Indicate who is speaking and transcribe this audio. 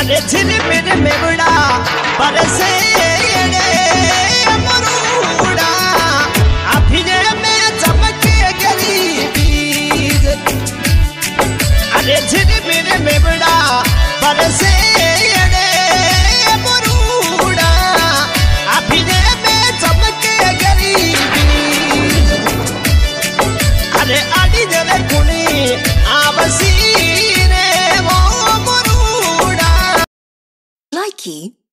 Speaker 1: अरे झिल मेरे में बड़ा बरसे मरूड़ा अभिनय में चमके गरीबी। अरे झिल मेरे में बड़ा बरसे मरूड़ा अभिनय में चमके गरीबी। अरे आदि जरे कुणी आवसी
Speaker 2: Likey